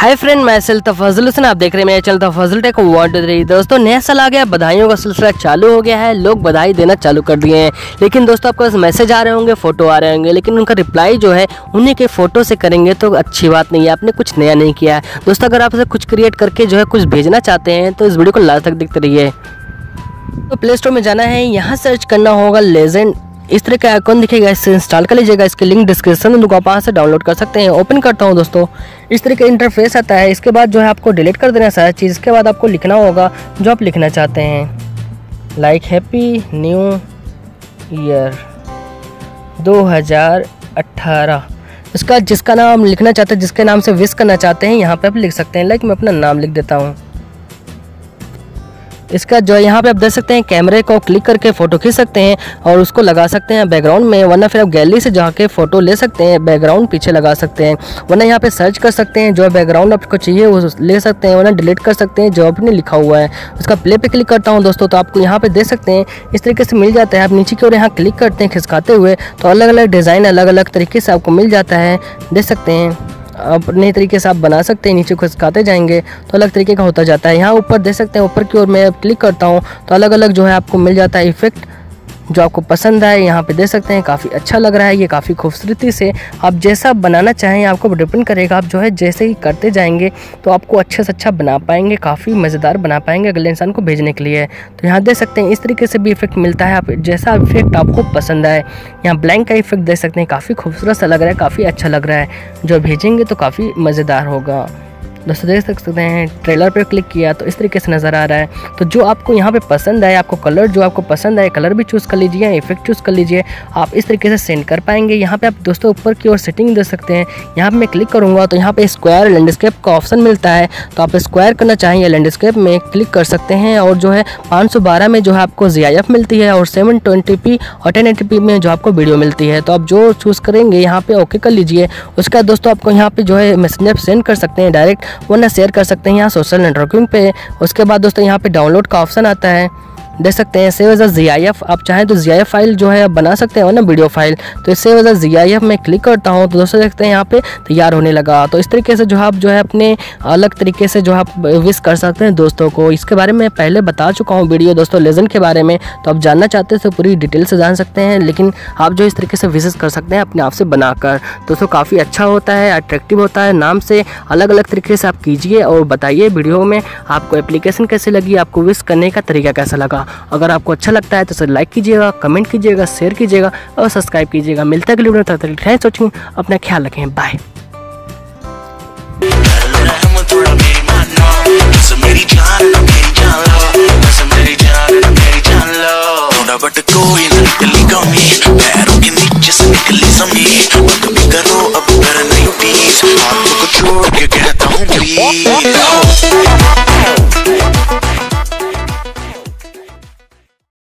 Hi friend, मैं तफाजुल हुसैन, आप देख रहे हैं मेरा चैनल तफाजुल टेक 1 2 3। दोस्तों नया साल आ गया, बधाइयों का सिलसिला चालू हो गया है, लोग बधाई देना चालू कर दिए हैं। लेकिन दोस्तों आपके पास मैसेज आ रहे होंगे, फोटो आ रहे होंगे, लेकिन उनका रिप्लाई जो है उन्हीं के फोटो से करेंगे तो अच्छी बात नहीं है, आपने कुछ नया नहीं किया है। दोस्तों अगर आप इसे कुछ क्रिएट करके जो है कुछ भेजना चाहते हैं तो इस वीडियो को लास्ट तक देखते रहिए। तो प्ले स्टोर में जाना है, यहाँ सर्च करना होगा लेजेंड, इस तरह का आइकॉन दिखेगा, इससे इंस्टॉल कर लीजिएगा। इसके लिंक डिस्क्रिप्शन में, आप वहाँ से डाउनलोड कर सकते हैं। ओपन करता हूँ दोस्तों, इस तरह का इंटरफेस आता है। इसके बाद जो है आपको डिलीट कर देना है सारा चीज़। इसके बाद आपको लिखना होगा जो आप लिखना चाहते हैं, लाइक हैप्पी न्यू ईयर 2018। इसका जिसका नाम लिखना चाहते हैं, जिसके नाम से विश करना चाहते हैं, यहाँ पे आप लिख सकते हैं। लाइक मैं अपना नाम लिख देता हूँ। इसका जो है यहाँ पे आप देख सकते हैं, कैमरे को क्लिक करके फ़ोटो खींच सकते हैं और उसको लगा सकते हैं बैकग्राउंड में, वरना फिर आप गैलरी से जाके फ़ोटो ले सकते हैं, बैकग्राउंड पीछे लगा सकते हैं, वरना यहाँ पे सर्च कर सकते हैं जो बैकग्राउंड आपको चाहिए वो ले सकते हैं, वरना डिलीट कर सकते हैं जो आपने लिखा हुआ है। उसका प्ले पे क्लिक करता हूँ दोस्तों, तो आपको यहाँ पे देख सकते हैं इस तरीके से मिल जाता है। आप नीचे की ओर यहाँ क्लिक करते हैं खिसकाते हुए, तो अलग अलग डिज़ाइन अलग अलग तरीके से आपको मिल जाता है, देख सकते हैं। अपने तरीके से आप बना सकते हैं, नीचे खिसकाते जाएंगे तो अलग तरीके का होता जाता है। यहाँ ऊपर देख सकते हैं, ऊपर की ओर मैं क्लिक करता हूँ तो अलग अलग जो है आपको मिल जाता है इफेक्ट जो आपको पसंद आए। यहाँ पे देख सकते हैं काफ़ी अच्छा लग रहा है, ये काफ़ी खूबसूरती से आप जैसा बनाना चाहें आपको डिपेंड करेगा। आप जो है जैसे ही करते जाएंगे तो आपको अच्छे से अच्छा बना पाएंगे, काफ़ी मज़ेदार बना पाएंगे अगले इंसान को भेजने के लिए। तो यहाँ देख सकते हैं इस तरीके से भी इफेक्ट मिलता है, आप जैसा इफेक्ट आपको पसंद आए। यहाँ ब्लैंक का इफेक्ट देख सकते हैं, काफ़ी खूबसूरत सा लग रहा है, काफ़ी अच्छा लग रहा है। जो भेजेंगे तो काफ़ी मज़ेदार होगा। दोस्तों देख सकते हैं ट्रेलर पर क्लिक किया तो इस तरीके से नज़र आ रहा है। तो जो आपको यहाँ पे पसंद आए, आपको कलर जो आपको पसंद आए, कलर भी चूज़ कर लीजिए, इफेक्ट चूज़ कर लीजिए, आप इस तरीके से सेंड कर पाएंगे। यहाँ पे आप दोस्तों ऊपर की ओर सेटिंग दे सकते हैं। यहाँ पे मैं क्लिक करूँगा तो यहाँ पे स्क्वायर लैंडस्केप का ऑप्शन मिलता है, तो आप स्क्वायर करना चाहें या लैंडस्केप में क्लिक कर सकते हैं। और जो है 512 में जो है आपको GIF मिलती है और 720p और 1080p में जो आपको वीडियो मिलती है। तो आप जो चूज़ करेंगे यहाँ पे ओके कर लीजिए। उसके बाद दोस्तों आपको यहाँ पे जो है मैसेंजर सेंड कर सकते हैं डायरेक्ट, वरना शेयर कर सकते हैं यहाँ सोशल नेटवर्किंग पे। उसके बाद दोस्तों यहाँ पे डाउनलोड का ऑप्शन आता है, देख सकते हैं सेव एज GIF। आप चाहें तो GIF फाइल जो है आप बना सकते हैं ना, वीडियो फाइल। तो सेव एज GIF में क्लिक करता हूं तो दोस्तों देखते हैं यहाँ पे तैयार होने लगा। तो इस तरीके से जो आप जो है अपने अलग तरीके से जो आप विश कर सकते हैं दोस्तों को। इसके बारे में पहले बता चुका हूँ वीडियो दोस्तों लेजेंड के बारे में, तो आप जानना चाहते हैं तो पूरी डिटेल से जान सकते हैं। लेकिन आप जो इस तरीके से विशेष कर सकते हैं अपने आप से बनाकर, दोस्तों काफ़ी अच्छा होता है, अट्रैक्टिव होता है। नाम से अलग अलग तरीके से आप कीजिए और बताइए वीडियो में आपको एप्लीकेशन कैसे लगी, आपको विश करने का तरीका कैसा लगा। अगर आपको अच्छा लगता है तो इसे लाइक कीजिएगा, कमेंट कीजिएगा, शेयर कीजिएगा और सब्सक्राइब कीजिएगा। मिलता है अगली वीडियो में, तब तक सोचिए, अपना ख्याल रखें, बाय। बट कोई ना निकली कमी, पैरों के नीचे से निकली जमीन। कभी करो अब कर नहीं प्लीज, हाथों को छोड़ के कहता हूँ प्लीज।